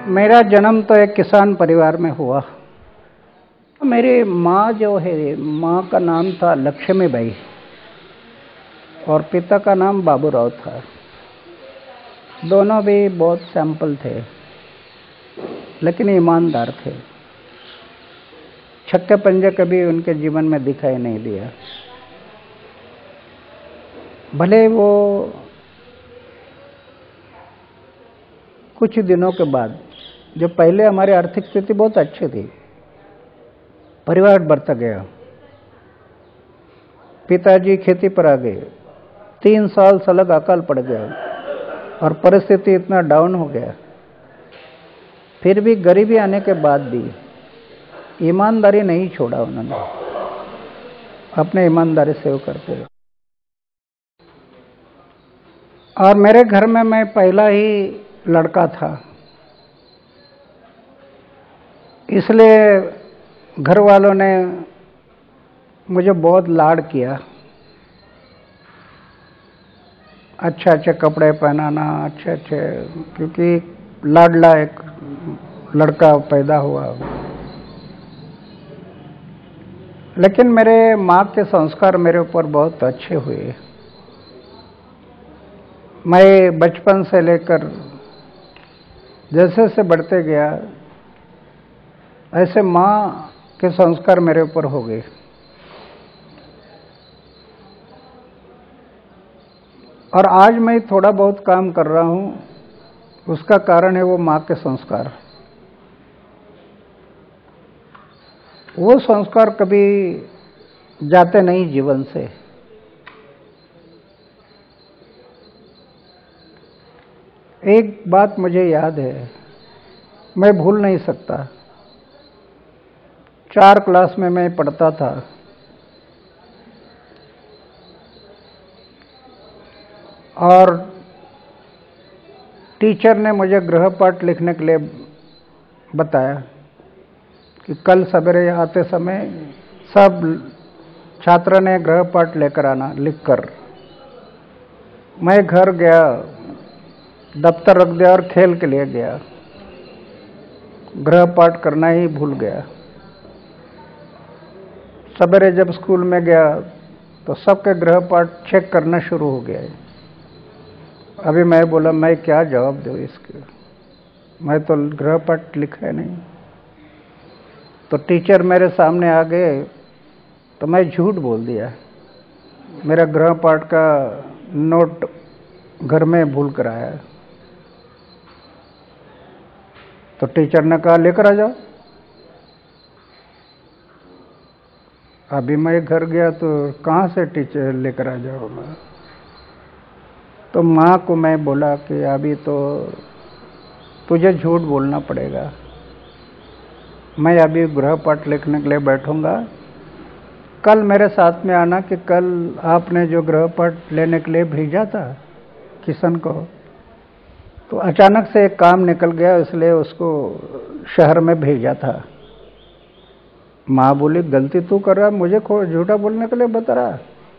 मेरा जन्म तो एक किसान परिवार में हुआ। मेरी माँ जो है, माँ का नाम था लक्ष्मीबाई और पिता का नाम बाबूराव था। दोनों भी बहुत सिंपल थे लेकिन ईमानदार थे। छक्के पंजे कभी उनके जीवन में दिखाई नहीं दिया। भले वो कुछ दिनों के बाद, जो पहले हमारी आर्थिक स्थिति बहुत अच्छी थी, परिवार बढ़ता गया, पिताजी खेती पर आ गए, 3 साल सलग अकाल पड़ गया और परिस्थिति इतना डाउन हो गया। फिर भी गरीबी आने के बाद भी ईमानदारी नहीं छोड़ा उन्होंने, अपने ईमानदारी से वो करते रहे। और मेरे घर में मैं पहला ही लड़का था, इसलिए घर वालों ने मुझे बहुत लाड किया। अच्छे अच्छे कपड़े पहनाना, अच्छे अच्छे, क्योंकि लाडला एक लड़का पैदा हुआ। लेकिन मेरे माँ के संस्कार मेरे ऊपर बहुत अच्छे हुए। मैं बचपन से लेकर जैसे जैसे बढ़ते गया, ऐसे माँ के संस्कार मेरे ऊपर हो गए। और आज मैं थोड़ा बहुत काम कर रहा हूँ, उसका कारण है वो माँ के संस्कार। वो संस्कार कभी जाते नहीं जीवन से। एक बात मुझे याद है, मैं भूल नहीं सकता। 4 क्लास में मैं पढ़ता था और टीचर ने मुझे गृहपाठ लिखने के लिए बताया कि कल सवेरे आते समय सब छात्र ने गृहपाठ लेकर आना, लिखकर। मैं घर गया, दफ्तर रख दिया और खेल के लिए गया। गृहपाठ करना ही भूल गया। सवेरे जब स्कूल में गया तो सबके गृहपाठ चेक करना शुरू हो गया। अभी मैं बोला, मैं क्या जवाब दूँ इसके, मैं तो गृहपाठ लिखा है नहीं। तो टीचर मेरे सामने आ गए तो मैं झूठ बोल दिया, मेरा गृहपाठ का नोट घर में भूल कर आया। तो टीचर ने कहा, लेकर आ जाओ। अभी मैं घर गया तो कहाँ से टीचर लेकर आ जाऊँगा। तो माँ को मैं बोला कि अभी तो तुझे झूठ बोलना पड़ेगा, मैं अभी गृहपाठ लिखने के लिए बैठूंगा, कल मेरे साथ में आना कि कल आपने जो गृहपाठ लेने के लिए भेजा था किशन को, तो अचानक से एक काम निकल गया, इसलिए उसको शहर में भेजा था। माँ बोली, गलती तू कर रहा, मुझे झूठा बोलने के लिए बता रहा।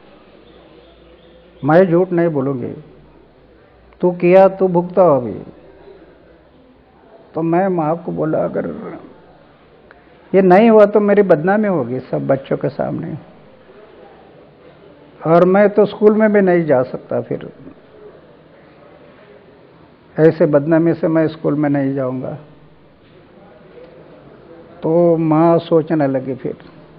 मैं झूठ नहीं बोलूँगी, तू किया तू भुगता हो अभी। तो मैं माँ को बोला, अगर ये नहीं हुआ तो मेरी बदनामी होगी सब बच्चों के सामने, और मैं तो स्कूल में भी नहीं जा सकता। फिर ऐसे बदनामी से मैं स्कूल में नहीं जाऊंगा। तो माँ सोचने लगी फिर,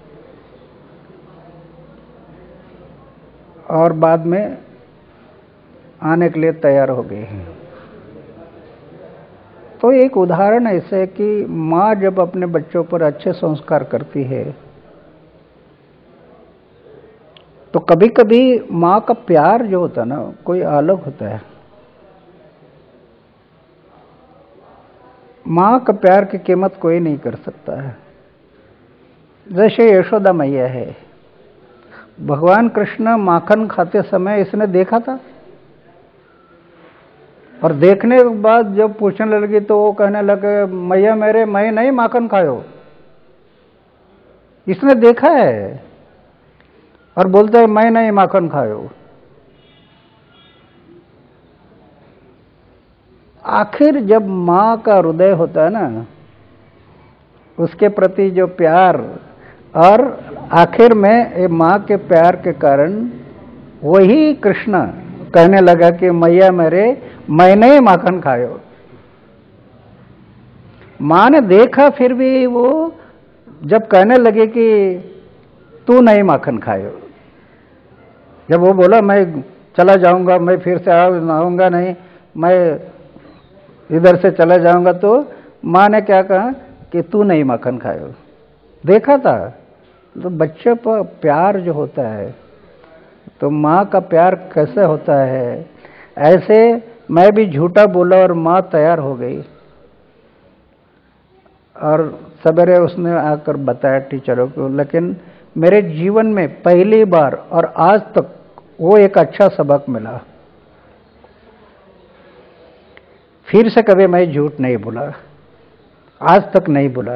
और बाद में आने के लिए तैयार हो गई। तो एक उदाहरण ऐसे है कि माँ जब अपने बच्चों पर अच्छे संस्कार करती है तो कभी कभी माँ का प्यार जो होता है ना, कोई अलग होता है। माँ का प्यार की कीमत कोई नहीं कर सकता है। जैसे यशोदा मैया है, भगवान कृष्ण माखन खाते समय इसने देखा था, और देखने के बाद जब पूछने लगी तो वो कहने लगे, मैया मेरे, मैं नहीं माखन खायो। इसने देखा है और बोलता है मैं नहीं माखन खायो। आखिर जब माँ का हृदय होता है ना, उसके प्रति जो प्यार, और आखिर में ये माँ के प्यार के कारण वही कृष्ण कहने लगा कि मैया मेरे, मैंने माखन खायो। माँ ने देखा, फिर भी वो जब कहने लगे कि तू नहीं माखन खायो, जब वो बोला मैं चला जाऊंगा, मैं फिर से आऊंगा नहीं, मैं इधर से चला जाऊंगा, तो माँ ने क्या कहा कि तू नहीं माखन खायो। देखा था। तो बच्चे पर प्यार जो होता है, तो माँ का प्यार कैसे होता है, ऐसे मैं भी झूठा बोला और माँ तैयार हो गई। और सवेरे उसने आकर बताया टीचरों को, लेकिन मेरे जीवन में पहली बार और आज तक वो एक अच्छा सबक मिला। फिर से कभी मैं झूठ नहीं बोला, आज तक नहीं बोला।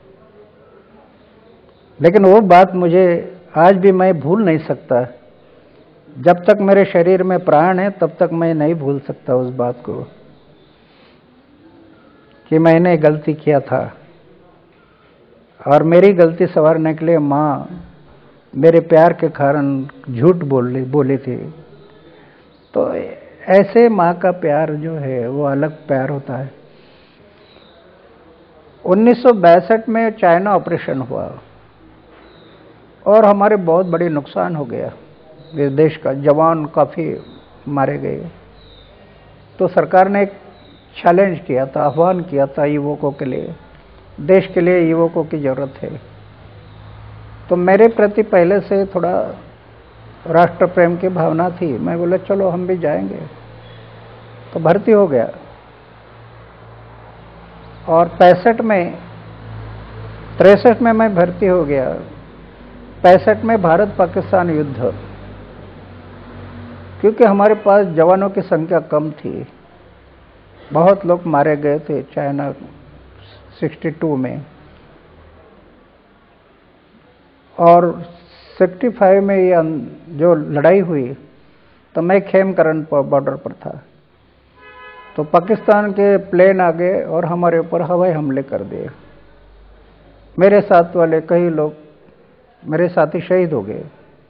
लेकिन वो बात मुझे आज भी मैं भूल नहीं सकता। जब तक मेरे शरीर में प्राण है तब तक मैं नहीं भूल सकता उस बात को, कि मैंने गलती किया था और मेरी गलती संवारने के लिए माँ मेरे प्यार के कारण झूठ बोली थी। तो ऐसे माँ का प्यार जो है वो अलग प्यार होता है। 1962 में चाइना ऑपरेशन हुआ और हमारे बहुत बड़े नुकसान हो गया। इस देश का जवान काफ़ी मारे गए। तो सरकार ने एक चैलेंज किया था, आह्वान किया था युवकों के लिए, देश के लिए युवकों की ज़रूरत है। तो मेरे प्रति पहले से थोड़ा राष्ट्र प्रेम की भावना थी। मैं बोला चलो हम भी जाएंगे, तो भर्ती हो गया। और 63 में मैं भर्ती हो गया। 65 में भारत पाकिस्तान युद्ध, क्योंकि हमारे पास जवानों की संख्या कम थी, बहुत लोग मारे गए थे चाइना 62 में, और 65 में ये जो लड़ाई हुई तो मैं खेमकरन बॉर्डर पर था। तो पाकिस्तान के प्लेन आ गए और हमारे ऊपर हवाई हमले कर दिए। मेरे साथ वाले कई लोग, मेरे साथी शहीद हो गए।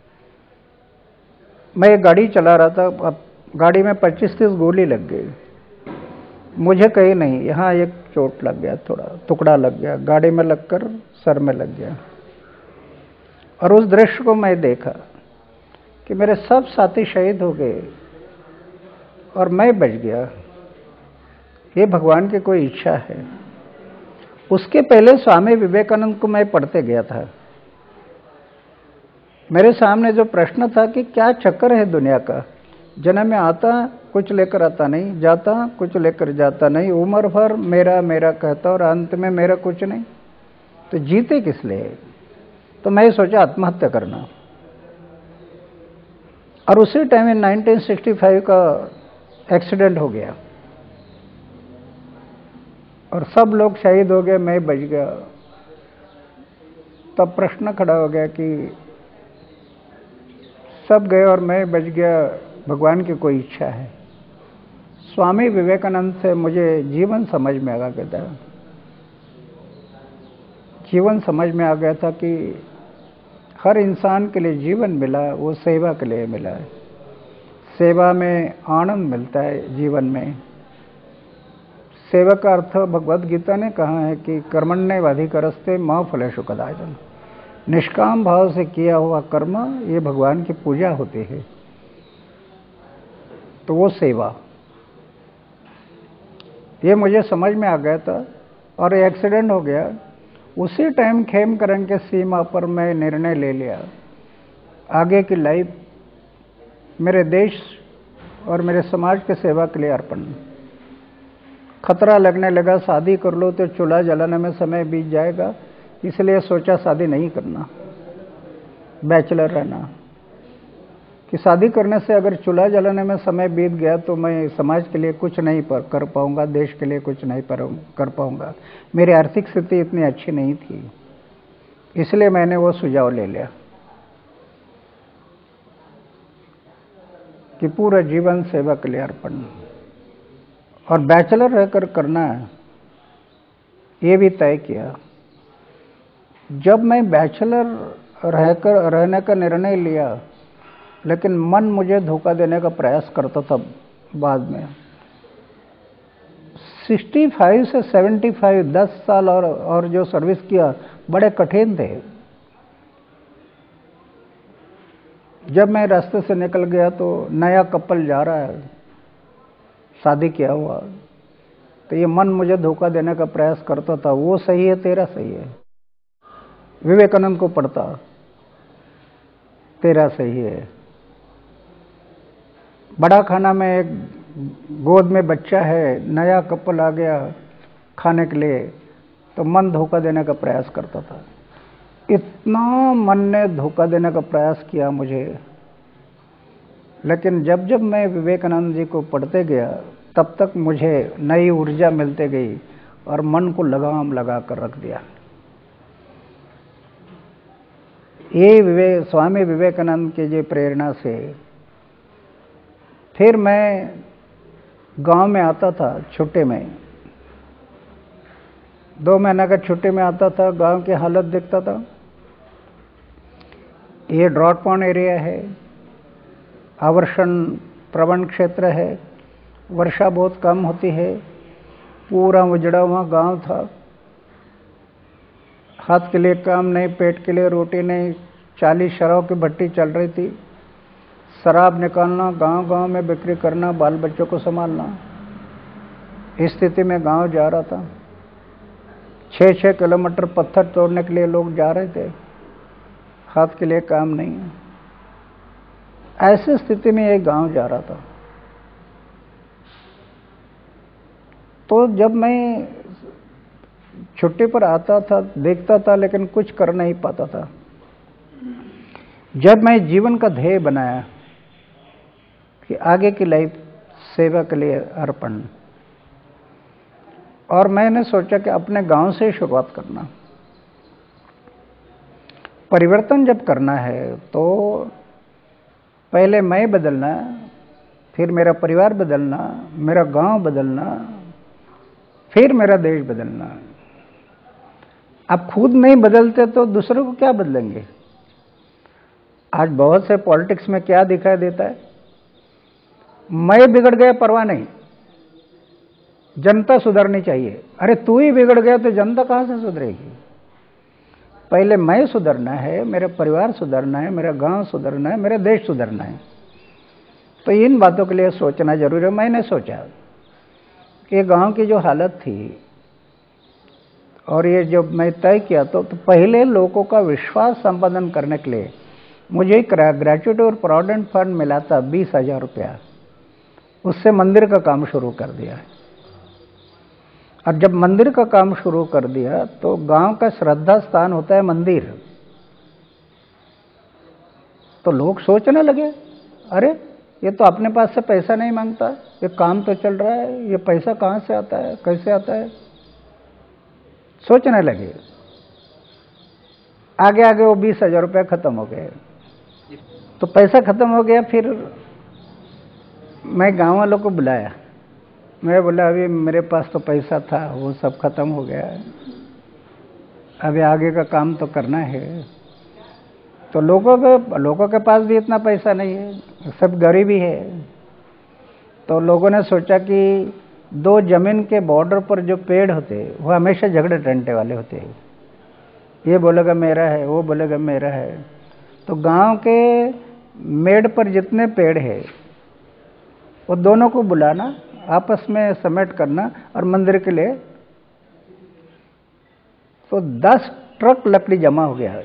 मैं एक गाड़ी चला रहा था, अब गाड़ी में 25-30 गोली लग गई। मुझे कहीं नहीं, यहाँ एक चोट लग गया, थोड़ा टुकड़ा लग गया, गाड़ी में लगकर सर में लग गया। और उस दृश्य को मैं देखा कि मेरे सब साथी शहीद हो गए और मैं बच गया। ये भगवान की कोई इच्छा है। उसके पहले स्वामी विवेकानंद को मैं पढ़ते गया था। मेरे सामने जो प्रश्न था कि क्या चक्कर है दुनिया का, जन्म में आता कुछ लेकर आता नहीं, जाता कुछ लेकर जाता नहीं, उम्र भर मेरा मेरा कहता और अंत में मेरा कुछ नहीं, तो जीते किस लिए। तो मैं सोचा आत्महत्या करना। और उसी टाइम में 1965 का एक्सीडेंट हो गया और सब लोग शहीद हो गए, मैं बच गया। तब प्रश्न खड़ा हो गया कि सब गए और मैं बच गया, भगवान की कोई इच्छा है। स्वामी विवेकानंद से मुझे जीवन समझ में आ गया था। जीवन समझ में आ गया था कि हर इंसान के लिए जीवन मिला, वो सेवा के लिए मिला है। सेवा में आनंद मिलता है जीवन में। सेवा का अर्थ भगवद गीता ने कहा है कि कर्मण्येवाधिकारस्ते मा फलेषु कदाचन। निष्काम भाव से किया हुआ कर्म, ये भगवान की पूजा होती है। तो वो सेवा, ये मुझे समझ में आ गया था। और एक्सीडेंट हो गया उसी टाइम खेमकरन के सीमा पर मैं निर्णय ले लिया, आगे की लाइफ मेरे देश और मेरे समाज के सेवा के लिए अर्पण। खतरा लगने लगा, शादी कर लो तो चूल्हा जलाने में समय बीत जाएगा, इसलिए सोचा शादी नहीं करना, बैचलर रहना। कि शादी करने से अगर चूल्हा जलाने में समय बीत गया तो मैं समाज के लिए कुछ नहीं कर पाऊंगा, देश के लिए कुछ नहीं कर पाऊंगा। मेरी आर्थिक स्थिति इतनी अच्छी नहीं थी, इसलिए मैंने वो सुझाव ले लिया कि पूरा जीवन सेवा के लिए अर्पण। और बैचलर रहकर करना है, ये भी तय किया। जब मैं बैचलर रहने का निर्णय लिया, लेकिन मन मुझे धोखा देने का प्रयास करता था बाद में। 65 से 75 10 साल और जो सर्विस किया बड़े कठिन थे। जब मैं रास्ते से निकल गया तो नया कपल जा रहा है, शादी किया हुआ, तो ये मन मुझे धोखा देने का प्रयास करता था, वो सही है तेरा सही है। विवेकानंद को पढ़ता, तेरा सही है। बड़ा खाना में एक गोद में बच्चा है, नया कपल आ गया खाने के लिए, तो मन धोखा देने का प्रयास करता था। इतना मन ने धोखा देने का प्रयास किया मुझे। लेकिन जब जब मैं विवेकानंद जी को पढ़ते गया, तब तक मुझे नई ऊर्जा मिलते गई और मन को लगाम लगा कर रख दिया। ये स्वामी विवेकानंद के जो प्रेरणा से फिर मैं गांव में आता था छुट्टी में, 2 महीने का छुट्टी में आता था, गांव की हालत देखता था। ये ड्रॉट पॉन एरिया है, आवर्षण प्रवण क्षेत्र है, वर्षा बहुत कम होती है, पूरा उजड़ा हुआ गांव था। हाथ के लिए काम नहीं, पेट के लिए रोटी नहीं, 40 शराब की भट्टी चल रही थी। शराब निकालना, गांव गांव में बिक्री करना, बाल बच्चों को संभालना, इस स्थिति में गांव जा रहा था। 6-6 किलोमीटर पत्थर तोड़ने के लिए लोग जा रहे थे, हाथ के लिए काम नहीं। ऐसी स्थिति में ये गांव जा रहा था। तो जब मैं छुट्टी पर आता था, देखता था, लेकिन कुछ कर नहीं पाता था। जब मैं जीवन का ध्येय बनाया कि आगे की लाइफ सेवा के लिए अर्पण, और मैंने सोचा कि अपने गांव से शुरुआत करना। परिवर्तन जब करना है तो पहले मैं बदलना, फिर मेरा परिवार बदलना, मेरा गांव बदलना, फिर मेरा देश बदलना। आप खुद नहीं बदलते तो दूसरों को क्या बदलेंगे? आज बहुत से पॉलिटिक्स में क्या दिखाई देता है, मैं बिगड़ गया परवाह नहीं, जनता सुधरनी चाहिए। अरे तू ही बिगड़ गया तो जनता कहां से सुधरेगी? पहले मैं सुधरना है, मेरा परिवार सुधरना है, मेरा गांव सुधरना है, मेरा देश सुधरना है। तो इन बातों के लिए सोचना जरूरी है। मैंने सोचा कि गांव की जो हालत थी और ये जो मैं तय किया, तो पहले लोगों का विश्वास संपादन करने के लिए मुझे ग्रेच्युटी और प्रोविडेंट फंड मिला था 20,000 रुपया। उससे मंदिर का काम शुरू कर दिया। और जब मंदिर का काम शुरू कर दिया तो गांव का श्रद्धा स्थान होता है मंदिर। तो लोग सोचने लगे, अरे ये तो अपने पास से पैसा नहीं मांगता, ये काम तो चल रहा है, ये पैसा कहां से आता है, कैसे आता है, सोचने लगे। आगे आगे वो 20,000 रुपया खत्म हो गए। तो पैसा खत्म हो गया। फिर मैं गांव वालों को बुलाया, मैं बोला अभी मेरे पास तो पैसा था, वो सब खत्म हो गया, अभी आगे का काम तो करना है। तो लोगों के पास भी इतना पैसा नहीं है, सब गरीबी है। तो लोगों ने सोचा कि 2 जमीन के बॉर्डर पर जो पेड़ होते वो हमेशा झगड़े टंटे वाले होते हैं, ये बोलेगा मेरा है, वो बोलेगा मेरा है। तो गांव के मेड़ पर जितने पेड़ है वो दोनों को बुलाना, आपस में समेट करना और मंदिर के लिए। तो 10 ट्रक लकड़ी जमा हो गया।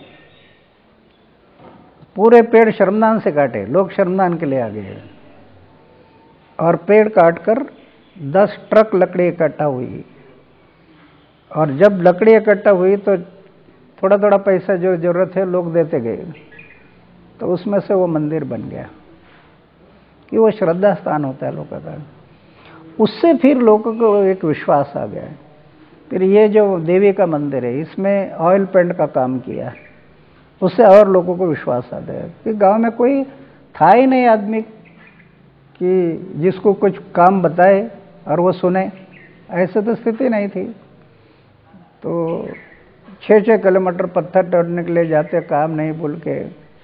पूरे पेड़ श्रमदान से काटे, लोग श्रमदान के लिए आ गए और पेड़ काटकर 10 ट्रक लकड़ी इकट्ठा हुई। और जब लकड़ी इकट्ठा हुई तो थोड़ा थोड़ा पैसा जो जरूरत है लोग देते गए। तो उसमें से वो मंदिर बन गया कि वो श्रद्धा स्थान होता है लोगों का। उससे फिर लोगों को एक विश्वास आ गया। फिर ये जो देवी का मंदिर है, इसमें ऑयल पेंट का काम किया, उससे और लोगों को विश्वास आ गया कि गांव में कोई था ही नहीं आदमी कि जिसको कुछ काम बताए और वो सुने, ऐसे तो स्थिति नहीं थी। तो 6-6 किलोमीटर पत्थर तोड़ने के लिए जाते, काम नहीं भूल के।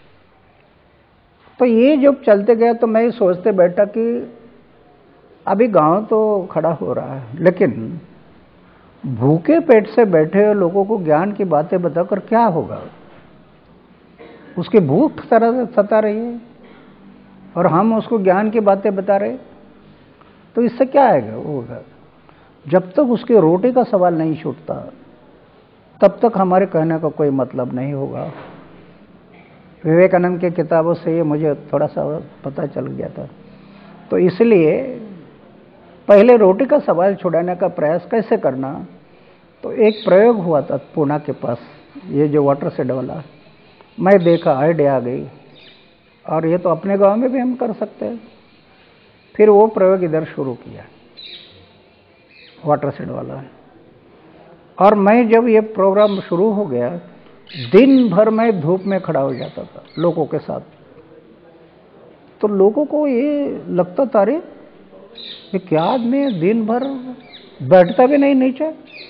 तो ये जब चलते गया तो मैं सोचते बैठा कि अभी गांव तो खड़ा हो रहा है, लेकिन भूखे पेट से बैठे हुए लोगों को ज्ञान की बातें बताकर क्या होगा? उसकी भूख सता रही है और हम उसको ज्ञान की बातें बता रहे, तो इससे क्या आएगा? होगा जब तक उसके रोटी का सवाल नहीं छूटता तब तक हमारे कहने का कोई मतलब नहीं होगा। विवेकानंद की किताबों से ये मुझे थोड़ा सा पता चल गया था। तो इसलिए पहले रोटी का सवाल छुड़ाने का प्रयास कैसे करना, तो एक प्रयोग हुआ था पूना के पास, ये जो वाटर शेड वाला, मैं देखा, आइडिया आ गई, और ये तो अपने गांव में भी हम कर सकते हैं। फिर वो प्रयोग इधर शुरू किया, वाटर शेड वाला। और मैं जब ये प्रोग्राम शुरू हो गया, दिन भर मैं धूप में खड़ा हो जाता था लोगों के साथ। तो लोगों को ये लगता था, अरे ये क्या आदमी है, दिन भर बैठता भी नहीं नीचे।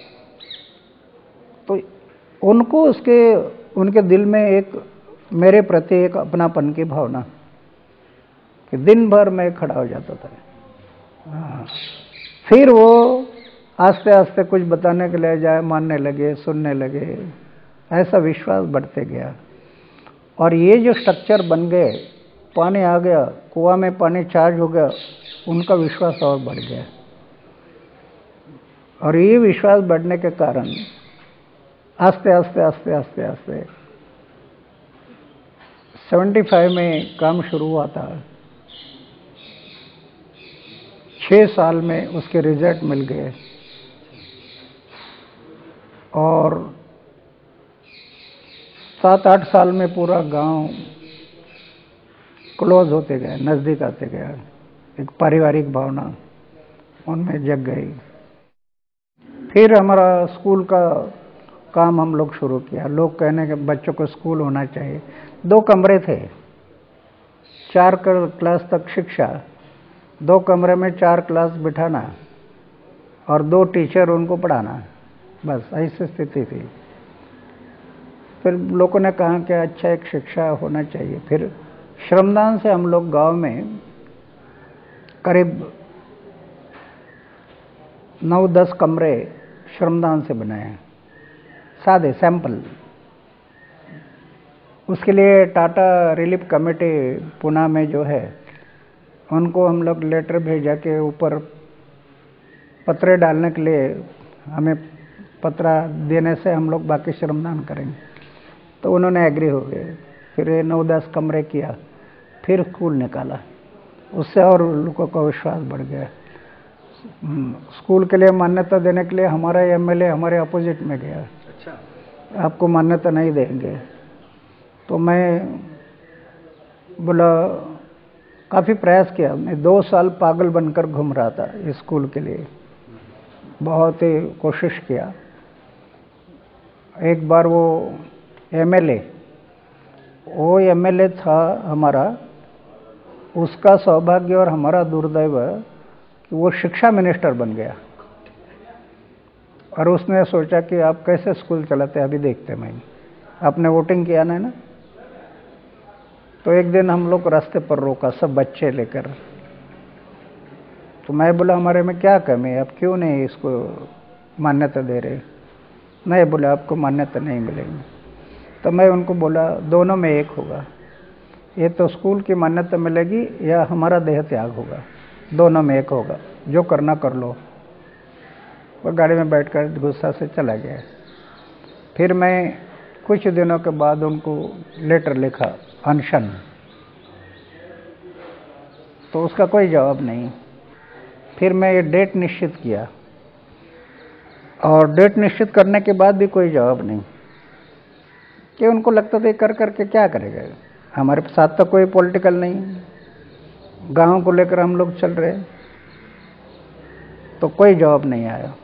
तो उनको उनके दिल में एक मेरे प्रति एक अपनापन की भावना, कि दिन भर मैं खड़ा हो जाता था। फिर वो आस्ते आस्ते कुछ बताने के लिए जाए, मानने लगे, सुनने लगे, ऐसा विश्वास बढ़ते गया। और ये जो स्ट्रक्चर बन गए, पानी आ गया, कुआं में पानी चार्ज हो गया, उनका विश्वास और बढ़ गया। और ये विश्वास बढ़ने के कारण आस्ते आस्ते आस्ते आस्ते आस्ते 75 में काम शुरू हुआ था। 6 साल में उसके रिजल्ट मिल गए और 7-8 साल में पूरा गांव क्लोज होते गए, नजदीक आते गया। एक पारिवारिक भावना उनमें जग गई। फिर हमारा स्कूल का काम हम लोग शुरू किया। लोग कहने के बच्चों को स्कूल होना चाहिए। 2 कमरे थे, 4 क्लास तक शिक्षा, 2 कमरे में 4 क्लास बिठाना और 2 टीचर उनको पढ़ाना, बस ऐसी स्थिति थी। फिर लोगों ने कहा कि अच्छा एक शिक्षा होना चाहिए। फिर श्रमदान से हम लोग गांव में करीब 9-10 कमरे श्रमदान से बनाए हैं, सादे सैंपल। उसके लिए टाटा रिलीफ कमेटी पुणे में जो है, उनको हम लोग लेटर भेजा के ऊपर पत्रे डालने के लिए हमें पत्रा देने से हम लोग बाकी श्रमदान करेंगे। तो उन्होंने एग्री हो गए। फिर 9-10 कमरे किया, फिर स्कूल निकाला। उससे और लोगों का विश्वास बढ़ गया। स्कूल के लिए मान्यता देने के लिए हमारा एमएलए हमारे अपोजिट में गया। अच्छा, आपको मान्यता नहीं देंगे। तो मैं बोला, काफ़ी प्रयास किया। मैं 2 साल पागल बनकर घूम रहा था इस स्कूल के लिए, बहुत ही कोशिश किया। एक बार वो एमएलए था हमारा, उसका सौभाग्य और हमारा दुर्दैव कि वो शिक्षा मिनिस्टर बन गया। और उसने सोचा कि आप कैसे स्कूल चलाते हैं, अभी देखते हैं। आपने वोटिंग किया ना? तो एक दिन हम लोग रास्ते पर रोका, सब बच्चे लेकर। तो मैं बोला, हमारे में क्या कमी है, आप क्यों नहीं इसको मान्यता दे रहे? नहीं, बोले आपको मान्यता नहीं मिलेगी। तो मैं उनको बोला, दोनों में एक होगा, ये तो स्कूल की मान्यता मिलेगी या हमारा देह त्याग होगा, दोनों में एक होगा, जो करना कर लो। वो गाड़ी में बैठकर गुस्सा से चला गया। फिर मैं कुछ दिनों के बाद उनको लेटर लिखा, अनशन, तो उसका कोई जवाब नहीं। फिर मैं ये डेट निश्चित किया और डेट निश्चित करने के बाद भी कोई जवाब नहीं, कि उनको लगता था कर करके क्या करेगा। हमारे साथ तो कोई पॉलिटिकल नहीं, गांव को लेकर हम लोग चल रहे, तो कोई जवाब नहीं आया।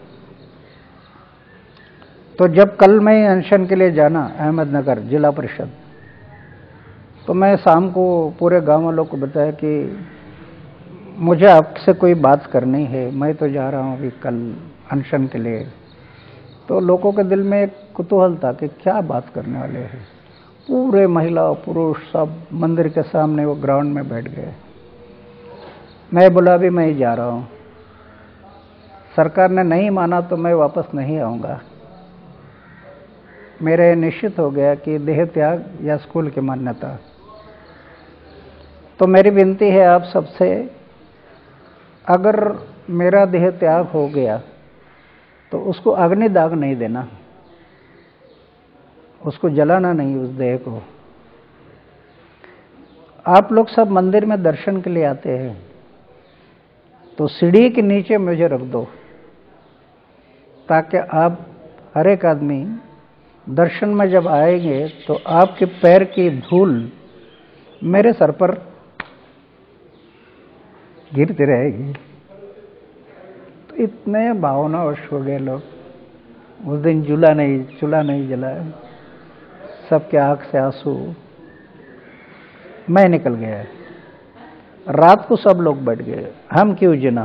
तो जब कल मैं अनशन के लिए जाना अहमदनगर जिला परिषद, तो मैं शाम को पूरे गांव वालों को बताया कि मुझे आपसे कोई बात करनी है, मैं तो जा रहा हूँ अभी कल अनशन के लिए। तो लोगों के दिल में एक कुतूहल था कि क्या बात करने वाले हैं। पूरे महिला पुरुष सब मंदिर के सामने वो ग्राउंड में बैठ गए। मैं बोला अभी मैं ही जा रहा हूँ, सरकार ने नहीं माना तो मैं वापस नहीं आऊँगा। मेरे निश्चित हो गया कि देह त्याग या स्कूल की मान्यता। तो मेरी विनती है आप सबसे, अगर मेरा देह त्याग हो गया तो उसको अग्निदाग नहीं देना, उसको जलाना नहीं उस देह को। आप लोग सब मंदिर में दर्शन के लिए आते हैं, तो सीढ़ी के नीचे मुझे रख दो, ताकि आप हर एक आदमी दर्शन में जब आएंगे तो आपके पैर की धूल मेरे सर पर गिरती रहेगी। तो इतने भावनावश हो गए लोग। उस दिन चूल्हा नहीं जला, सबके आंख से आंसू। मैं निकल गया। रात को सब लोग बैठ गए, हम क्यों जिना।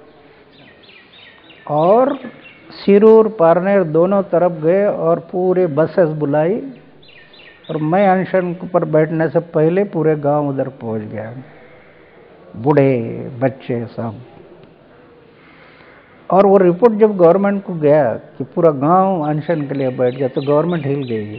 और सिरूर पारनेर दोनों तरफ गए और पूरे बसेस बुलाई, और मैं अनशन पर बैठने से पहले पूरे गांव उधर पहुंच गया, बूढ़े बच्चे सब। और वो रिपोर्ट जब गवर्नमेंट को गया कि पूरा गांव अनशन के लिए बैठ गया, तो गवर्नमेंट हिल गई।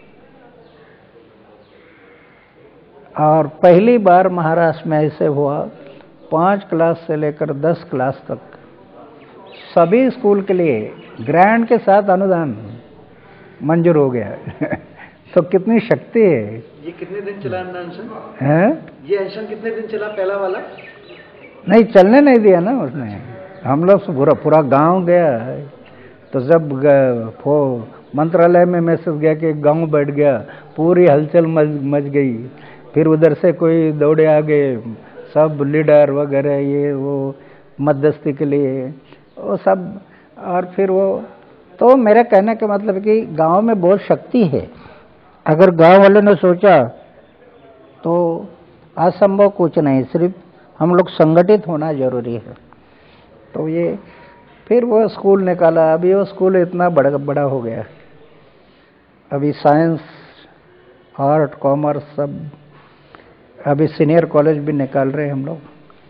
और पहली बार महाराष्ट्र में ऐसे हुआ, 5 क्लास से लेकर 10 क्लास तक सभी स्कूल के लिए ग्रांट के साथ अनुदान मंजूर हो गया। तो कितनी शक्ति है। ये कितने दिन चला अनशन है? ये अनशन कितने दिन चला पहला वाला? नहीं, चलने नहीं दिया ना उसने। हम लोग पूरा गांव गया। तो जब मंत्रालय में मैसेज गया कि गांव बैठ गया, पूरी हलचल मच गई। फिर उधर से कोई दौड़े आ गए, सब लीडर वगैरह ये वो मध्यस्थी के लिए वो सब। और फिर वो, तो मेरा कहने का मतलब कि गांव में बहुत शक्ति है। अगर गांव वालों ने सोचा तो असंभव कुछ नहीं, सिर्फ हम लोग संगठित होना जरूरी है। तो ये फिर वो स्कूल निकाला। अभी वो स्कूल इतना बड़ा हो गया। अभी साइंस, आर्ट, कॉमर्स सब। अभी सीनियर कॉलेज भी निकाल रहे हैं हम लोग।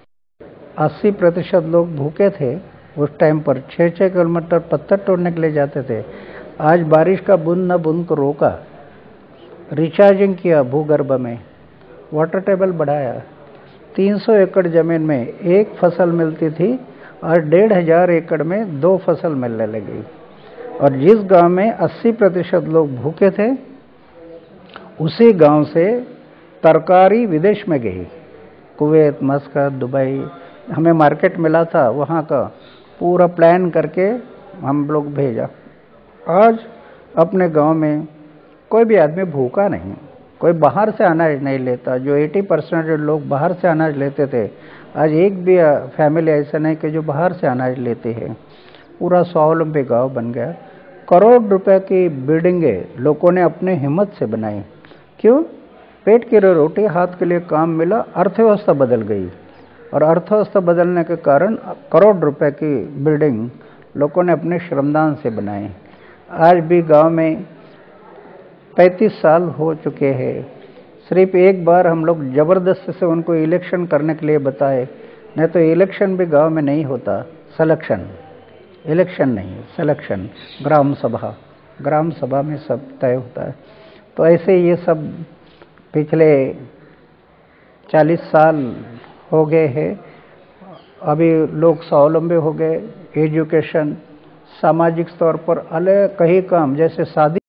80% लोग भूखे थे उस टाइम पर, 6-6 किलोमीटर पत्थर तोड़ने के लिए जाते थे। आज बारिश का बूंद न बूंद को रोका, रिचार्जिंग किया भूगर्भ में, वाटर टेबल बढ़ाया। 300 एकड़ जमीन में एक फसल मिलती थी, और 1500 एकड़ में 2 फसल मिलने लगी। और जिस गांव में 80% लोग भूखे थे, उसी गांव से तरकारी विदेश में गई। कुवैत, मस्कत, दुबई, हमें मार्केट मिला था, वहाँ का पूरा प्लान करके हम लोग भेजा। आज अपने गांव में कोई भी आदमी भूखा नहीं, कोई बाहर से अनाज नहीं लेता। जो 80% लोग बाहर से अनाज लेते थे, आज एक भी फैमिली ऐसा नहीं कि जो बाहर से अनाज लेते हैं। पूरा स्वावलंबी गांव बन गया। करोड़ रुपए की बिल्डिंगें लोगों ने अपने हिम्मत से बनाई। क्यों? पेट की रोटी, हाथ के लिए काम मिला, अर्थव्यवस्था बदल गई। और अर्थव्यवस्था बदलने के कारण करोड़ रुपए की बिल्डिंग लोगों ने अपने श्रमदान से बनाई। आज भी गांव में 35 साल हो चुके हैं। सिर्फ एक बार हम लोग जबरदस्ती से उनको इलेक्शन करने के लिए बताए, नहीं तो इलेक्शन भी गांव में नहीं होता। सिलेक्शन, इलेक्शन नहीं, सिलेक्शन, ग्राम सभा में सब तय होता है। तो ऐसे ये सब पिछले 40 साल हो गए हैं। अभी लोग स्वावलंबी हो गए। एजुकेशन, सामाजिक तौर पर अलग कई काम, जैसे शादी